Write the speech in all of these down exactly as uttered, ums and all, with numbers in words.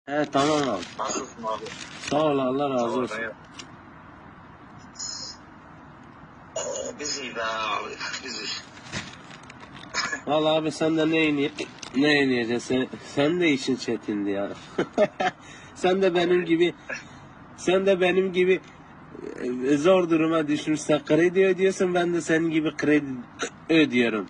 He tamam abi. Nasılsın abi? Sağ ol, Allah razı olsun. Bizi be abi, bizi. Vallahi abi sen de ne yine ne yiyeceksin? Sen, sen de işin çetindi ya. Sen de benim gibi sen de benim gibi e, zor duruma düşmüşsen kredi ödüyorsun, ben de senin gibi kredi ödüyorum.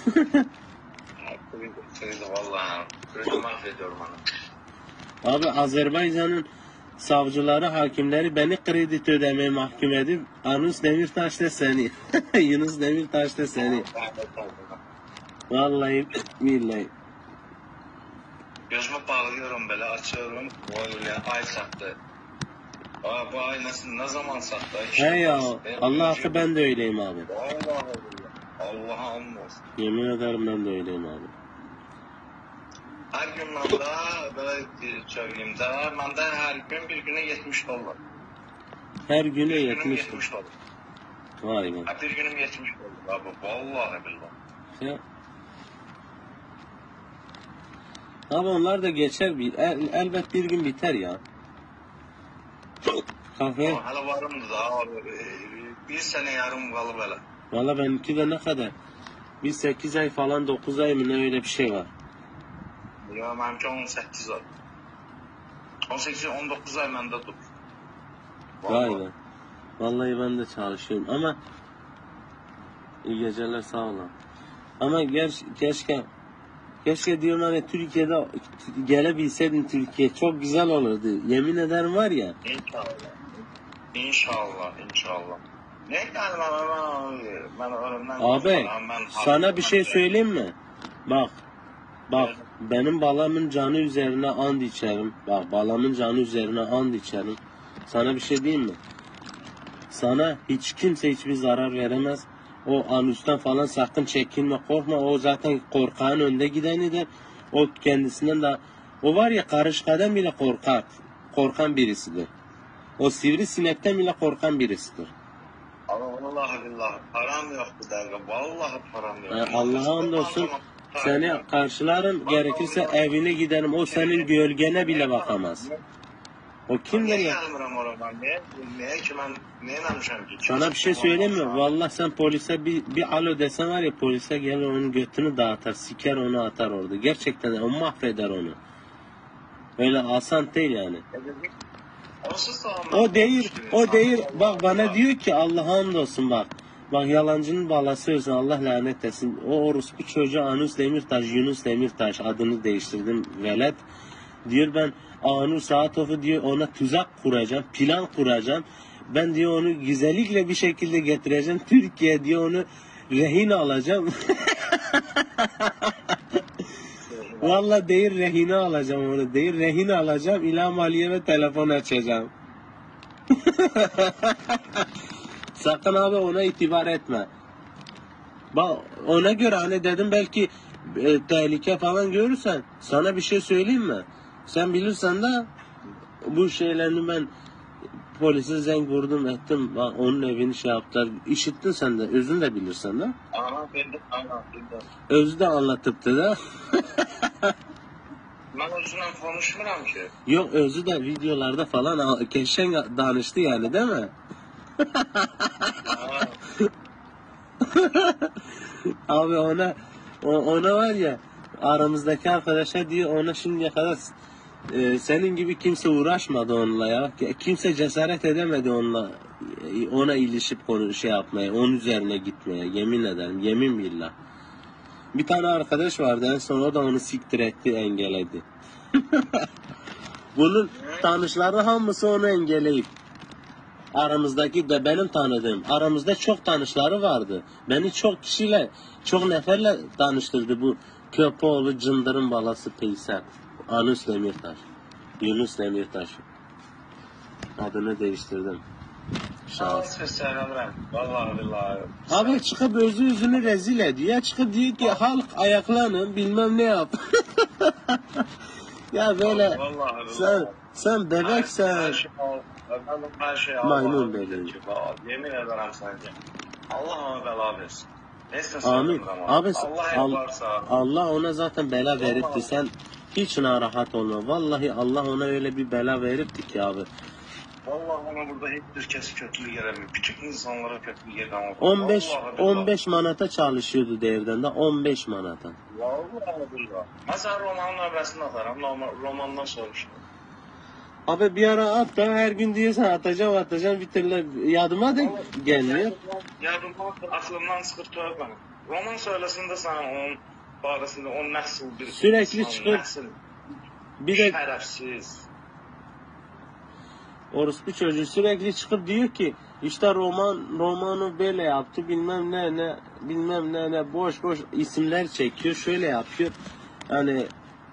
Seni de vallahi kredi mahvediyorum hanım. Abi Azerbaycan'ın savcıları, hakimleri beni kredi ödemeye mahkum edip Anus Demirtaş da seni. Yunus Demirtaş da seni. Vallahi billahi. Gözümü bağlıyorum böyle, açıyorum. Böyle ay sattı. Aa, bu ay nasıl, ne zaman sattı? He ya, Allah hakkı ben de öyleyim abi. Vallahi Allah'a anlasın. Yemin ederim ben de öyleyim abi. Her gün manda böyle söyleyeyim de, manda her gün bir güne yetmiş dolar. Her güne Bir günüm yetmiş. yetmiş dolar. Vay be. Ha, bir günüm yetmiş dolar abi. Vallahi billahi. Ya. Abi onlar da geçer, bir el, elbet bir gün biter ya. Kafe. Hala varımdı da abi. Bir sene yarım kalı böyle. Valla benimki de ne kadar? Bir sekiz ay falan, dokuz ay mı ne, öyle bir şey var. Ya benimki on sekiz ay. on sekiz on dokuz ay bende dur. Vay be. Vallahi ben de çalışıyorum ama iyi geceler, sağ olun. Ama ger keşke keşke diyorum hani Türkiye'de gelebilseydin, Türkiye çok güzel olurdu. Yemin ederim var ya. İnşallah. İnşallah, inşallah. Ne geldi bana, ben ölümden Abi sana bir şey söyleyeyim mi? Bak. Bak benim balamın canı üzerine and içerim. Bak balamın canı üzerine and içerim. Sana bir şey diyeyim mi? Sana hiç kimse hiçbir zarar veremez. O anüsten falan sakın çekinme, korkma. O zaten korkağın önde gidenidir. O kendisinden de, o var ya, karışkadan bile korkar. Korkan birisidir. O sivrisinekten bile korkan birisidir. Ama vallahi billahi param yoktu derdi. Vallahi param yok. Yani Allah'a hamdolsun seni karşılarım, gerekirse evine giderim. O senin gölgene bile bakamaz. O kimdir ya? Sana bir şey söyleyeyim mi? Vallahi sen polise bir, bir alo desen var ya, polise gelir onun götünü dağıtar, siker onu, atar orada. Gerçekten o mahveder onu. Öyle asan değil yani. O değil, o değil. Bak bana diyor ki Allah'a hamdolsun bak. Bak yalancının balası olsun, Allah lanet etsin. O orospu çocuğu Anus Demirtaş, Yunus Demirtaş adını değiştirdim velet. Diyor ben Anus Saatov'u diyor ona tuzak kuracağım, plan kuracağım. Ben diyor onu güzellikle bir şekilde getireceğim. Türkiye diyor onu rehin alacağım. Vallahi değil rehine alacağım onu. Değil rehine alacağım. İlham Aliyev'e telefon açacağım. Sakın abi ona itibar etme. Bak ona göre hani dedim belki e, tehlike falan görürsen sana bir şey söyleyeyim mi? Sen bilirsen de bu şeylerini ben polise zenk vurdum ettim. Bak onun evini şey yaptılar. İşittin sen de. Özün de bilirsen de. Ama bildim, ama bildim. Özü de anlatıptı da. Ben özünden konuşmuram ki. Yok özü de videolarda falan keşen danıştı yani değil mi? Abi ona ona var ya, aramızdaki arkadaşa diyor ona şimdiye kadar e, senin gibi kimse uğraşmadı onunla ya. Kimse cesaret edemedi onunla, ona ilişip konu şey yapmaya, onun üzerine gitmeye, yemin ederim, yemin billah. Bir tane arkadaş vardı en son, o da onu siktir etti, engelledi. Bunun tanışları hamısı onu engelleyip, aramızdaki de benim tanıdığım, aramızda çok tanışları vardı. Beni çok kişiyle, çok neferle tanıştırdı bu Köpoğlu Cındır'ın balası Peysel. Anus Demirtaş. Yunus Demirtaş. Adını değiştirdim. Şahıs. Vallahi billahi. Abi çıkıp özü yüzünü rezil ediyor. Ya çıkıp diyor ki halk ayaklanın bilmem ne yap. Ya böyle sen sen bebeksen her şey maymun bebeği. Yemin ederim sanki. Allah ona bela versin. Neyse Amin. söylemirəm ama. Abi Allah Al- yaparsa. Allah ona zaten bela veripti. Sen hiç narahat olma. Vallahi Allah ona öyle bir bela veripti ki abi. Vallahi ona burada hiçbir kez kötülük edemiyor. Küçük insanlara kötülük edemiyor. on beş Vallahi on beş manata çalışıyordu devden de on beş manata. Vallahi billahi. Mesela romanın növbəsini atarım. Roman- Romandan sormuştum. Abi bir ara at da her gün diyorsan atacağım atacağım bir türlü yadıma da gelmiyor. Ya roman aklımdan çıxır tövbe benim. Roman söylesinde sana onun barəsində o nasıl bir Sürekli insan, çıxır. nasıl Bir de şərəfsiz. orospu çocuğu sürekli çıkıp diyor ki işte roman romanı böyle yaptı bilmem ne ne bilmem ne ne boş boş isimler çekiyor şöyle yapıyor. Yani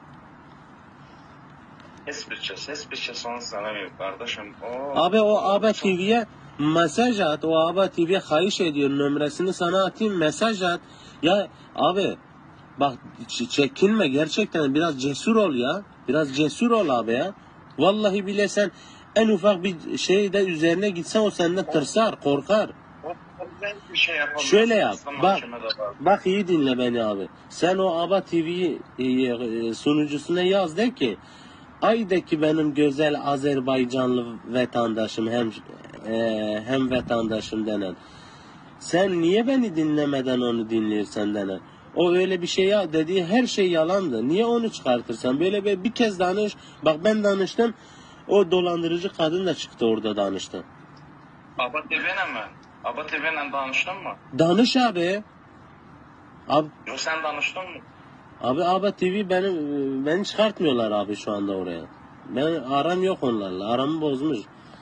Heç bir kəs, heç bir kəs onu sənəməyib qardaşım. O, abi o A B T V'ye mesaj at, o A B T V'ye kayış ediyor, numarasını sana atayım, mesaj at. Ya abi bak ç- çekinme gerçekten, biraz cesur ol ya. Biraz cesur ol abi ya. Vallahi bile sen en ufak bir şeyde üzerine gitsen o senden tırsar, korkar. o ben bir şey yapamaz. Şöyle yap, Aslında bak, mahkemede var. bak iyi dinle beni abi. Sen o A B T V'yi e, e, sunucusuna yaz de ki Ay'daki benim güzel Azerbaycanlı vatandaşım hem e, hem vatandaşım denen. Sen niye beni dinlemeden onu dinliyorsun denen. O öyle bir şey ya dediği her şey yalandı. Niye onu çıkartırsan? Böyle bir, bir kez danış. Bak ben danıştım. O dolandırıcı kadın da çıktı orada danıştı. Aba T V'yle mi? Aba T V'yle danıştın mı? Danış abi. Abi Yok sen danıştın mı? Abi A B T V benim beni çıkartmıyorlar abi şu anda oraya. Ben aram yok onlarla. Aramı bozmuş.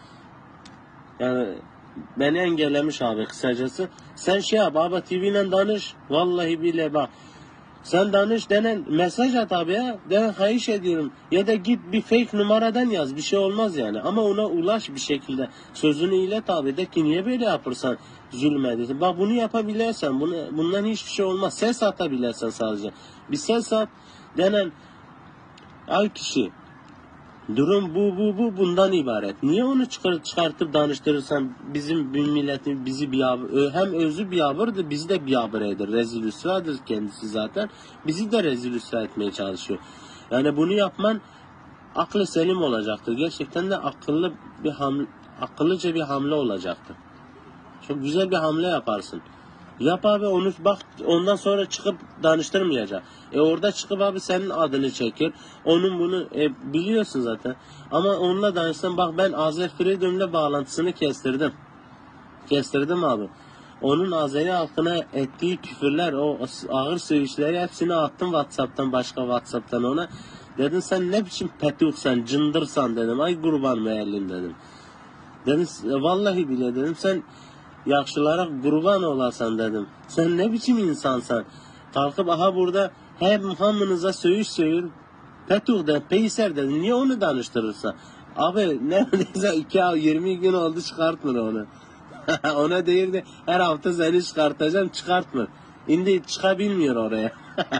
Yani beni engellemiş abi kısacası. Sen şey yap A B T V ile danış. Vallahi bile bak. Sen danış denen mesaj at abi ya. Ben kayış ediyorum. Ya da git bir fake numaradan yaz. Bir şey olmaz yani. Ama ona ulaş bir şekilde. Sözünü ilet abi de ki niye böyle yapırsan zulmediyorsun. Bak bunu yapabilirsen bunu, bundan hiçbir şey olmaz. Ses atabilirsen sadece. Bir ses at denen ay kişi. Durum bu bu bu bundan ibaret. Niye onu çıkar, çıkartıp danıştırırsan bizim bir milletin bizi bir hem özü bir abırdı bizi de bir abır eder. Rezil rüsvadır kendisi zaten. Bizi de rezil rüsva etmeye çalışıyor. Yani bunu yapman aklı selim olacaktır. Gerçekten de akıllı bir hamle, akıllıca bir hamle olacaktır. Çok güzel bir hamle yaparsın. Yap abi onu bak ondan sonra çıkıp danıştırmayacak. E orada çıkıp abi senin adını çekir. Onun bunu e, biliyorsun zaten. Ama onunla danışsan bak ben Azer Freedom'la bağlantısını kestirdim. Kestirdim abi. Onun Azeri halkına ettiği küfürler, o ağır sövüşleri hepsini attım WhatsApp'tan başka WhatsApp'tan ona. Dedim sen ne biçim petuksan, cındırsan dedim. Ay kurban meğerlim dedim. Dedim vallahi bile dedim sen yaxşılara kurban olasan dedim. Sen ne biçim insansan? Kalkıp aha burada hem hamınıza söğüş söğür. Petuh de peyser dedim. Niye onu danıştırırsa? Abi neredeyse iki yirmi gün oldu çıkartmır onu. Ona değil de her hafta seni çıkartacağım çıkartmır. Şimdi çıkabilmiyor oraya.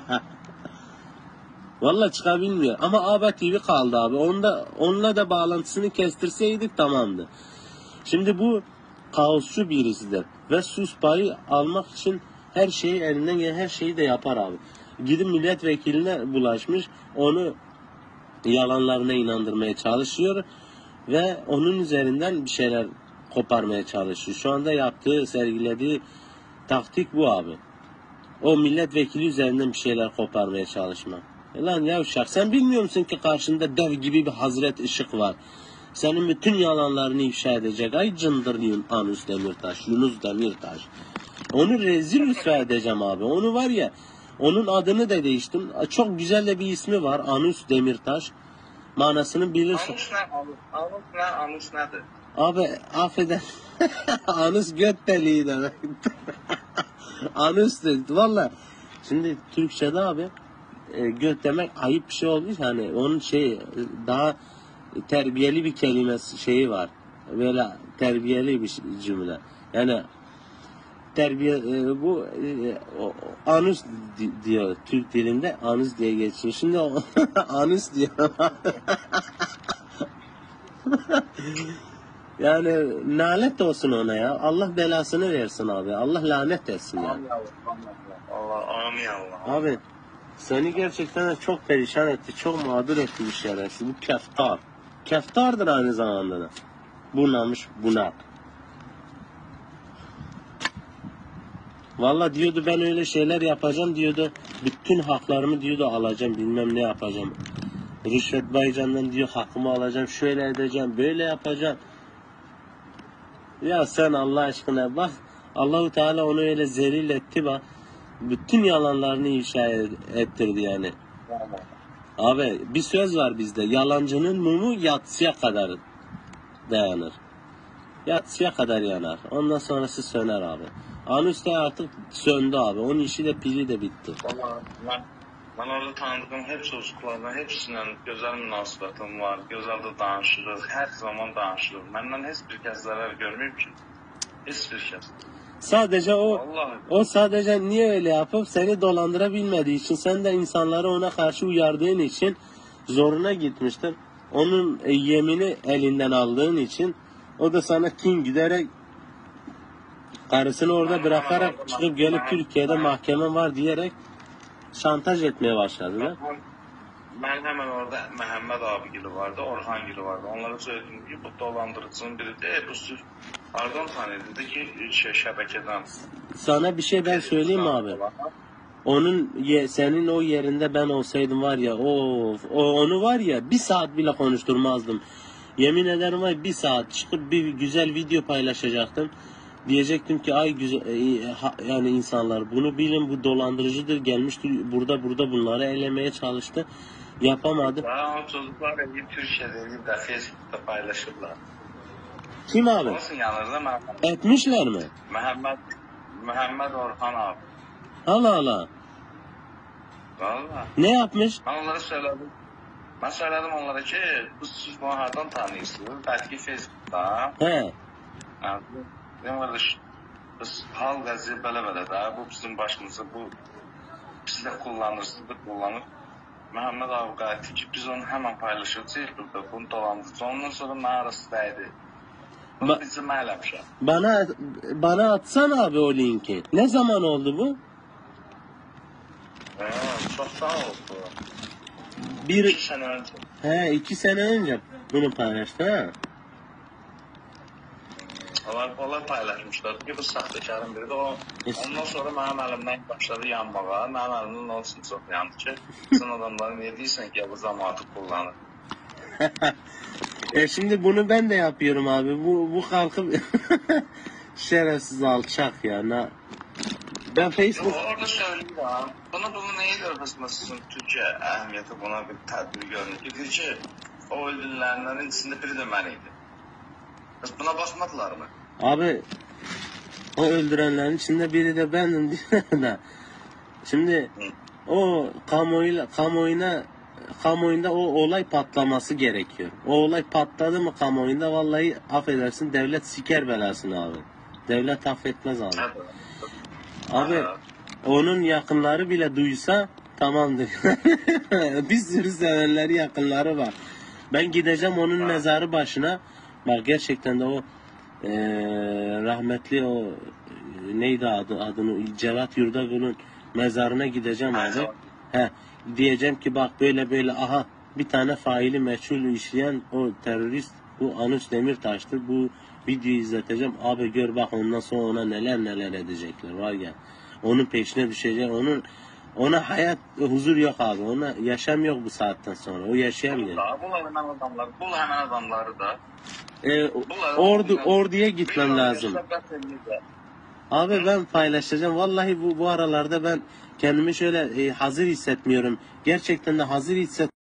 Vallahi çıkabilmiyor. Ama A B T V kaldı abi. Onda, onunla da bağlantısını kestirseydik tamamdı. Şimdi bu kaosçu birisidir. Ve sus payı almak için her şeyi elinden gelen her şeyi de yapar abi. Gidip milletvekiline bulaşmış. Onu yalanlarına inandırmaya çalışıyor. Ve onun üzerinden bir şeyler koparmaya çalışıyor. Şu anda yaptığı, sergilediği taktik bu abi. O milletvekili üzerinden bir şeyler koparmaya çalışmak. E lan yavşak sen bilmiyor musun ki karşında dev gibi bir Hazret Işık var. Senin bütün yalanlarını ifşa edecek. Ay cındır Anus Demirtaş, Yunus Demirtaş. Onu rezil rüsva edeceğim abi. Onu var ya, onun adını da değiştim. Çok güzel de bir ismi var. Anus Demirtaş. Manasını bilirsin. Anus ne? Anus ne? Anus nedir? Abi affeder. Anus göt deliği demek. Anus dedi. Valla. Şimdi Türkçe'de abi e, göt demek ayıp bir şey olduğu için hani onun şey daha terbiyeli bir kelime şeyi var. Böyle terbiyeli bir cümle. Yani terbiye e, bu e, o, anus di, diyor Türk dilinde anus diye geçiyor. Şimdi o, anus diyor. Yani lanet olsun ona ya. Allah belasını versin abi. Allah lanet etsin ya. Allah amin Allah. Abi seni gerçekten de çok perişan etti. Çok mağdur etti bir şerefsiz. Bu keftar. Keftardır aynı zamanda da. Bunamış bunak. Valla diyordu ben öyle şeyler yapacağım diyordu. Bütün haklarımı diyordu alacağım, bilmem ne yapacağım. Rüşvet Baycan'dan diyor hakkımı alacağım, şöyle edeceğim, böyle yapacağım. Ya sen Allah aşkına bak, Allahu Teala onu öyle zelil etti bak. Bütün yalanlarını ifşa ettirdi yani. Abi bir söz var bizde, yalancının mumu yatsıya kadar dayanır. Yatsıya kadar yanar. Ondan sonrası söner abi. Anus da artık söndü abi. Onun işi de pili de bitti. Vallahi ben, ben orada tanıdığım hep çocuklardan hepsiyle güzel münasibətim var. Güzel de danışırız. Her zaman danışırız. Benden hiçbir kez zarar görmeyeyim ki. Hiçbir kez. Sadece o Vallahi. o sadece niye öyle yapıp seni dolandırabilmediği için, sen de insanları ona karşı uyardığın için zoruna gitmiştir. Onun e, yemini elinden aldığın için o da sana kin giderek karısını orada bırakarak çıkıp gelip Türkiye'de mahkeme var diyerek şantaj etmeye başladı da. Ben hemen orada Mehmet abigili vardı, Orhan gili vardı. Onlara söyledim ki bu dolandırıcının biri de bu sürü pardon tanıydı dedi ki şey, şebekeden. Sana bir şey ben söyleyeyim mi abi? Onun ye, senin o yerinde ben olsaydım var ya of, o onu var ya bir saat bile konuşturmazdım. Yemin ederim var bir saat çıkıp bir güzel video paylaşacaktım. Diyecektim ki ay güzel e, ha, yani insanlar bunu bilin, bu dolandırıcıdır, gelmiştir burada burada bunları elemeye çalıştı. Yapamadı. Daha o çocuklar evi Türkiye'de evi de Facebook'ta paylaşırlar. Kim abi? Olsun yanlarında Mehmet. Etmişler mi? Mehmet, Mehmet Orhan abi. Allah Allah. Valla. Ne yapmış? Ben onlara söyledim. Ben söyledim onlara ki biz siz bunu hardan tanıyorsunuz? Belki Facebook'ta. He. Yani, ben kardeş, biz hal gazi böyle böyle de bu bizim başımıza bu siz de kullanırsınız da kullanır. Mehmet abi gayet ki biz onu hemen paylaşırız. Burada bunu dolandırırız. Ondan sonra mağarasındaydı. Bunu Ba- bizim eylemişler. Bana bana atsana abi o linki. Ne zaman oldu bu? Ee, çok sağ oldu. Bir İki sene önce. he iki sene önce bunu paylaştı ha. Onlar, onlar paylaşmışlar ki bu sahtekarın biri de o. Ondan sonra benim elimden başladı yanmağa. Benim elimden olsun çok yandı ki. Sen adamları niye değilsen ki bu zamanı kullanır. E şimdi bunu ben de yapıyorum abi. Bu bu kalkıp şerefsiz alçak ya. Na... Ben Facebook Orada söylüyorum. Bunu bunu neyi görmesine sizin Türkiye ehemmiyeti buna bir tedbir görünür. Dedi ki o öldürülenlerin içinde biri de beniydi. Biz buna bakmadılar mı? abi o öldürenlerin içinde biri de bendim diyor da. Şimdi o kamuoyuyla kamuoyuna kamuoyunda o olay patlaması gerekiyor. O olay patladı mı kamuoyunda vallahi affedersin devlet siker belasını abi. Devlet affetmez abi. Evet. Abi onun yakınları bile duysa tamamdır. Bir sürü sevenleri yakınları var. Ben gideceğim onun mezarı başına. Bak gerçekten de o eee, rahmetli o e, neydi adı adını Cevat Yurdagül'ün mezarına gideceğim abi. He, diyeceğim ki bak böyle böyle aha bir tane faili meçhul işleyen o terörist bu Anus Demirtaş'tır. Bu videoyu izleteceğim. Abi gör bak ondan sonra ona neler neler edecekler var ya. Onun peşine düşecek. Onun ona hayat huzur yok abi. Ona yaşam yok bu saatten sonra. O yaşayamıyor. Bunlar hemen adamlar. Bul hemen adamları da. Ee, ordu orduya gitmem lazım. Abi ben paylaşacağım. Vallahi bu bu aralarda ben kendimi şöyle e, hazır hissetmiyorum. Gerçekten de hazır hisset